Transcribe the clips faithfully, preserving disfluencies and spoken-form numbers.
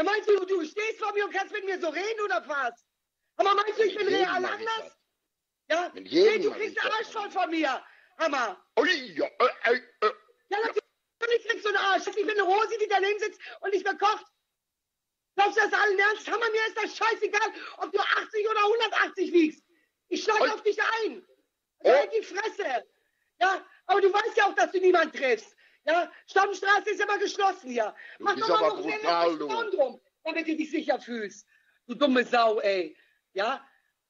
meinst du, du stehst vor mir und kannst mit mir so reden oder was? Aber meinst du, ich bin real anders? Ja? Nee, du kriegst einen Arsch voll von mir. Hammer. Ui, ja, äh, äh, äh. Ja, natürlich kriegst du einen Arsch. Ich bin eine Rosi, die daneben sitzt und nicht mehr kocht. Glaubst du das allen ernst? Hammer, mir ist das scheißegal, ob du achtzig oder hundertachtzig wiegst. Ich schlage auf dich ein. Also halt die Fresse. Ja, aber du weißt ja auch, dass du niemanden triffst. Ja, Stammstraße ist immer geschlossen hier. Mach doch mal noch brutal, einen drum, damit du dich sicher fühlst. Du dumme Sau, ey. Ja?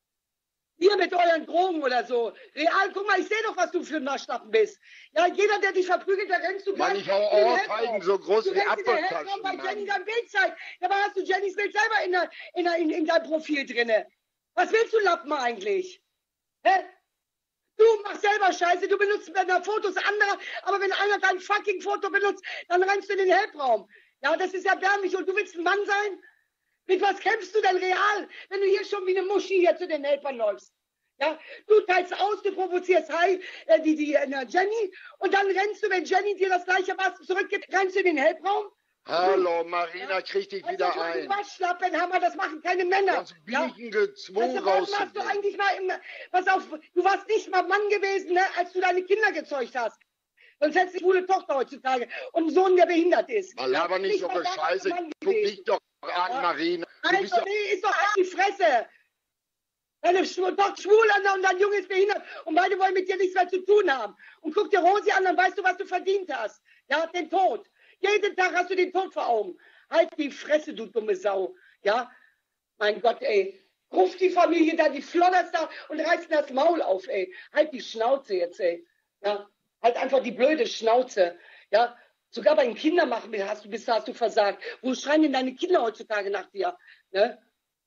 Ihr mit euren Drogen oder so. Real, guck mal, ich sehe doch, was du für ein Waschlappen bist. Ja, jeder, der dich verprügelt, da rennst du gleich. Manche Ohrfeigen so groß wie Apfeltaschen. Weil Jenny dein Bild zeigt. Dabei hast du Jennys Bild selber in, der, in, der, in, in deinem Profil drinne. Was willst du, Lappen, eigentlich? Hä? Du machst selber Scheiße, du benutzt deine Fotos anderer, aber wenn einer dein fucking Foto benutzt, dann rennst du in den Helbraum. Ja, das ist erbärmlich. Und du willst ein Mann sein? Mit was kämpfst du denn real, wenn du hier schon wie eine Muschi hier zu den Helfern läufst? Ja, du teilst aus, du provozierst hi, äh, die, die äh, Jenny, und dann rennst du, wenn Jenny dir das gleiche was zurückgibt, rennst du in den Helbraum? Hallo, Marina, krieg dich wieder also, ein. Waschlappen, Hammer, das machen keine Männer. Das bin ja? ich gezwungen raus. Du eigentlich mal im, pass auf, du warst nicht mal Mann gewesen, ne, als du deine Kinder gezeugt hast. Sonst hättest du eine schwule Tochter heutzutage und einen Sohn, der behindert ist. Mal aber nicht so eine Scheiße. Guck dich doch an, ja? Marina. Du also, nee, ist doch an die Fresse. Deine Tochter schwul und dein Junge ist behindert und beide wollen mit dir nichts mehr zu tun haben. Und guck dir Rosi an, dann weißt du, was du verdient hast. Ja, den Tod. Jeden Tag hast du den Tod vor Augen. Halt die Fresse, du dumme Sau. Ja? Mein Gott, ey. Ruf die Familie da, die flodderst da und reißt das Maul auf, ey. Halt die Schnauze jetzt, ey. Ja? Halt einfach die blöde Schnauze. Ja? Sogar bei den Kindern machen hast du, bist, hast du versagt. Wo schreien denn deine Kinder heutzutage nach dir? Ne?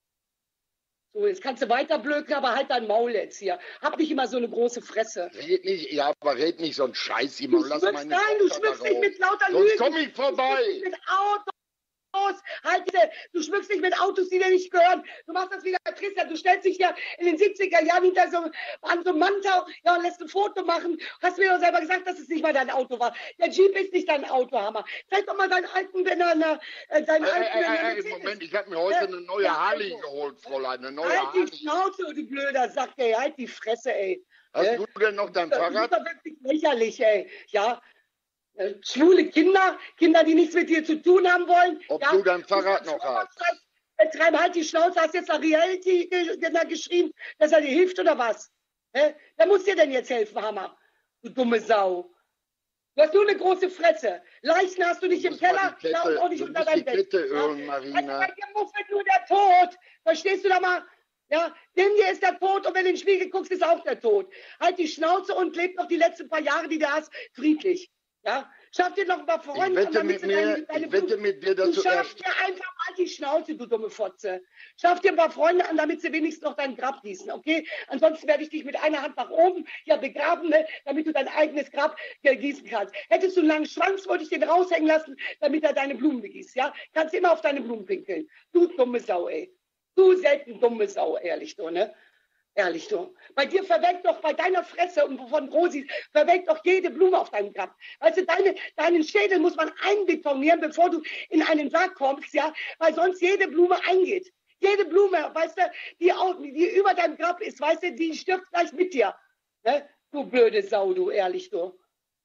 So, jetzt kannst du weiter blöken, aber halt dein Maul jetzt hier. Hab nicht immer so eine große Fresse. Red nicht, ja, aber red nicht so ein Scheiß immer. Lass meine nein, du schmückst dich mit lauter Lügen. Sonst komm ich vorbei. Du mit Autos. Halt diese, du schmückst dich mit Autos, die dir nicht gehören. Du machst das wieder Christian. Du stellst dich ja in den siebziger Jahren hinter so, an so einem Mantau, ja, und lässt ein Foto machen. Hast mir doch selber gesagt, dass es nicht mal dein Auto war. Der Jeep ist nicht dein Auto, Hammer. Zeig doch mal deinen alten, wenn er, äh, deinen äh, alten, äh, äh, Moment, ich habe mir heute eine neue ja, Harley also. geholt, Fräulein. Eine neue halt Harley. Die Schnauze, du blöder Sack, ey. Halt die Fresse, ey. Hast äh, du denn noch dein das Fahrrad? Das ist doch wirklich lächerlich, ey. Ja. Schwule Kinder, Kinder, die nichts mit dir zu tun haben wollen. Ob ja, du dein Fahrrad noch hast? Treib halt die Schnauze, hast jetzt nach Reality geschrieben, dass er dir hilft oder was? Hä? Wer muss dir denn jetzt helfen, Hammer? Du dumme Sau. Du hast nur eine große Fresse. Leichen hast du nicht im Keller, Kette, da und auch nicht unter deinem Bett. Kette ölen, Marina. Also, bei dir muss nur der Tod. Verstehst du da mal? Ja, dem hier ist der Tod und wenn du in den Spiegel guckst, ist auch der Tod. Halt die Schnauze und leb noch die letzten paar Jahre, die du hast, friedlich. Ja, schaff dir noch ein paar Freunde. Ich wette, mit, mir, deine, deine ich wette mit dir, dass du schaff dir einfach mal die Schnauze, du dumme Fotze. Schaff dir ein paar Freunde an, damit sie wenigstens noch dein Grab gießen, okay? Ansonsten werde ich dich mit einer Hand nach oben ja begraben, ne, damit du dein eigenes Grab ja, gießen kannst. Hättest du einen langen Schwanz, wollte ich den raushängen lassen, damit er deine Blumen begießt, ja? Kannst immer auf deine Blumen pinkeln. Du dumme Sau, ey. Du selten dumme Sau, ehrlich, du, ne? Ehrlich, du. Bei dir verwelkt doch, bei deiner Fresse und von Rosi, verwelkt doch jede Blume auf deinem Grab. Weißt du, deine, deinen Schädel muss man einbetonieren, bevor du in einen Sarg kommst, ja, weil sonst jede Blume eingeht. Jede Blume, weißt du, die, die über deinem Grab ist, weißt du, die stirbt gleich mit dir. Ne? Du blöde Sau, du, ehrlich, du.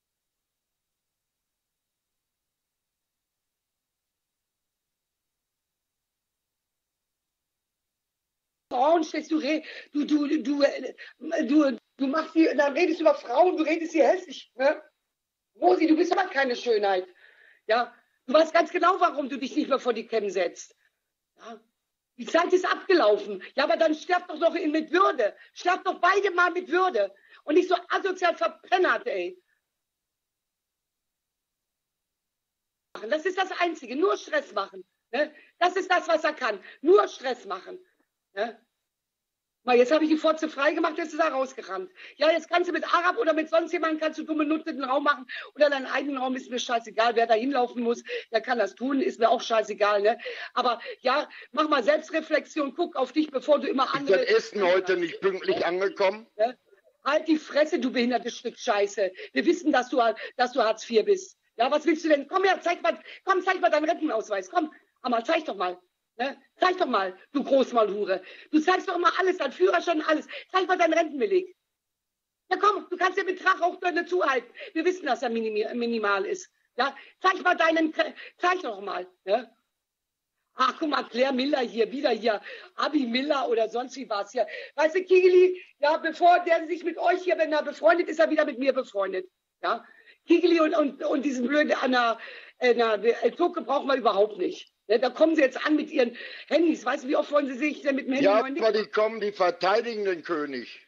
Frauen stehst du, du, du, du, du, du machst die, dann redest du über Frauen, du redest hier hässlich, ne? Rosi, du bist aber keine Schönheit, ja? Du weißt ganz genau, warum du dich nicht mehr vor die Cam setzt, ja? Die Zeit ist abgelaufen, ja, aber dann sterb doch noch in, mit Würde, sterb doch beide mal mit Würde und nicht so asozial verbrennert, ey. Das ist das Einzige, nur Stress machen, ne? Das ist das, was er kann, nur Stress machen. Ja? Mal, jetzt habe ich die Fotze frei gemacht, jetzt ist er rausgerannt. Ja, jetzt kannst du mit Arab oder mit sonst jemandem kannst du dumme Nutte den Raum machen oder deinen eigenen Raum, ist mir scheißegal. Wer da hinlaufen muss, der kann das tun, ist mir auch scheißegal. Ne? Aber ja, mach mal Selbstreflexion, guck auf dich, bevor du immer andere... Ist das Essen heute nicht pünktlich ja? angekommen? Ja? Halt die Fresse, du behindertes Stück Scheiße. Wir wissen, dass du, dass du Hartz vier bist. Ja, was willst du denn? Komm her, zeig mal, komm, zeig mal deinen Rentenausweis, komm. Aber zeig doch mal. Ne? Zeig doch mal, du Großmalhure. Du zeigst doch immer alles, dein Führerschein, alles. Zeig mal deinen Rentenbeleg. Ja komm, du kannst den Betrag auch gerne zuhalten. Wir wissen, dass er minim minimal ist. Ja, zeig mal deinen, zeig doch mal. Ne? Ach, guck mal, Claire Miller hier, wieder hier, Abi Miller oder sonst wie was hier. Weißt du, Kigeli, ja, bevor der sich mit euch hier, wenn er befreundet ist, er wieder mit mir befreundet. Ja, Kigeli und, und, und diesen blöden Anna, Anna Toke brauchen wir überhaupt nicht. Ja, da kommen sie jetzt an mit ihren Handys. Weißt du, wie oft wollen sie sich denn mit dem Handy? Ja, aber die kommen, die verteidigen den König.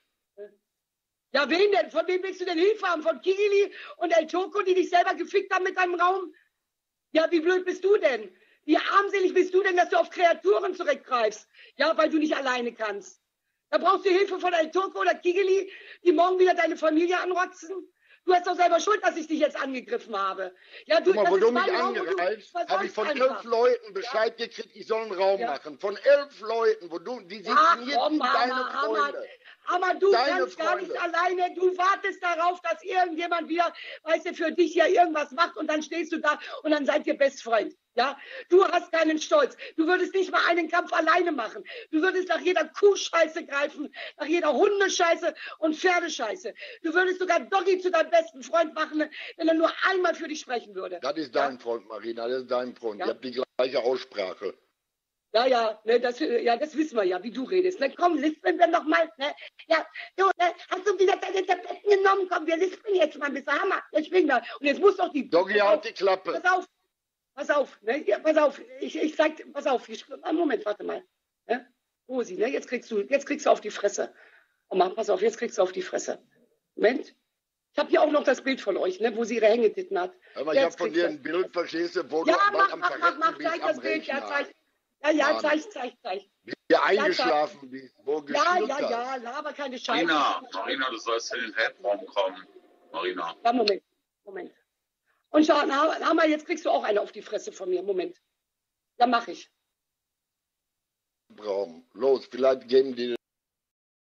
Ja, wen denn? Von wem willst du denn Hilfe haben? Von Kigeli und El Toko, die dich selber gefickt haben mit deinem Raum? Ja, wie blöd bist du denn? Wie armselig bist du denn, dass du auf Kreaturen zurückgreifst? Ja, weil du nicht alleine kannst. Da brauchst du Hilfe von El Turco oder Kigeli, die morgen wieder deine Familie anrotzen. Du hast doch selber Schuld, dass ich dich jetzt angegriffen habe. Ja, du, Guck mal, wo du mich Raum, angreifst, habe ich von elf Leuten Bescheid ja? gekriegt, ich soll einen Raum ja. machen. Von elf Leuten, wo du, die sind Ach, hier komm, deine Hammer, Freunde. Aber du deine kannst gar Freunde. nicht alleine, du wartest darauf, dass irgendjemand wieder, weißt du, für dich hier irgendwas macht und dann stehst du da und dann seid ihr Bestfreund. Ja, du hast keinen Stolz. Du würdest nicht mal einen Kampf alleine machen. Du würdest nach jeder Kuhscheiße greifen, nach jeder Hundescheiße und Pferdescheiße. Du würdest sogar Doggy zu deinem besten Freund machen, wenn er nur einmal für dich sprechen würde. Das ist dein ja? Freund, Marina, das ist dein Freund. Ja? Ihr habt die gleiche Aussprache. Ja, ja, ne, das, ja, das wissen wir ja, wie du redest. Ne, komm, lispeln wir noch mal. Ne? Ja, du, ne, hast du wieder deine Tabletten genommen? Komm, wir lispeln jetzt mal ein bisschen. Hammer, ich bin da. Und jetzt muss doch die... Doggy, halt die Klappe. Pass auf. Pass auf, ne? Ja, pass auf, ich, ich zeig, pass auf, ich, Moment, warte mal. Ne? Rosi, ne? Jetzt kriegst du, jetzt kriegst du auf die Fresse. Oma, pass auf, jetzt kriegst du auf die Fresse. Moment. Ich habe hier auch noch das Bild von euch, ne? Wo sie ihre Hängetitten hat. Aber ich habe von dir ein Bild, verstehst du, wo ja, du mach, am mach, mach, mach, zeig das Bild, ja, zeig. Ja, ja, zeig, zeig, zeig. Wie du eingeschlafen bist, wo du Ja, geschluckt ja, ja, hast. laber keine Scheiße. Marina, Marina, du sollst in den Headraum kommen. Marina. Ja, Moment, Moment. Und schau, Hammer, jetzt kriegst du auch eine auf die Fresse von mir. Moment. Ja, mach ich. Los, vielleicht geben die